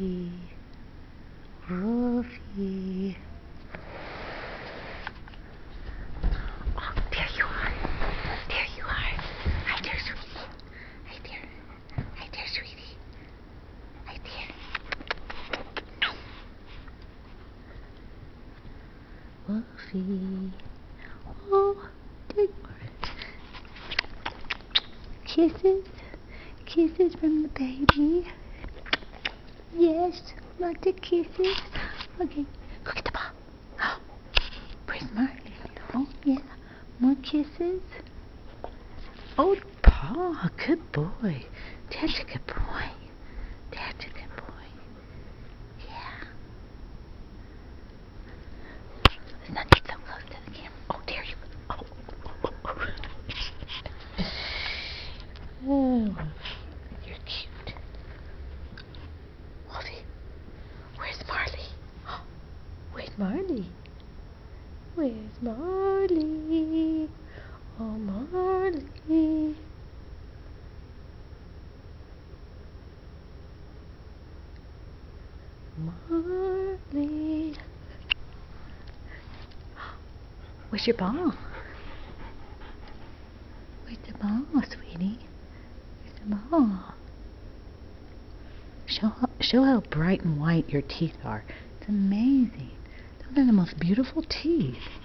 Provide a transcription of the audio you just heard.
Wolfie. Wolfie. Oh, there you are. There you are. Hi there, sweetie. Hi there. Hi there, sweetie. Hi there. Wolfie. Oh, there you are. Kisses. Kisses from the baby. Yes, like the kisses. Okay, go get the ball. Oh, where's Marley? Oh, yeah. More kisses. Oh, Paul, good boy. That's a good boy. That's a good boy. Yeah. Let's not get so close to the camera. Oh, there you go. Oh. Oh, you're cute. Wolfie, where's Marley? Where's Marley? Where's Marley? Oh, Marley. Marley. Where's your ball? Where's the ball, sweetie? Where's the ball? Show how bright and white your teeth are. It's amazing. Those are the most beautiful teeth.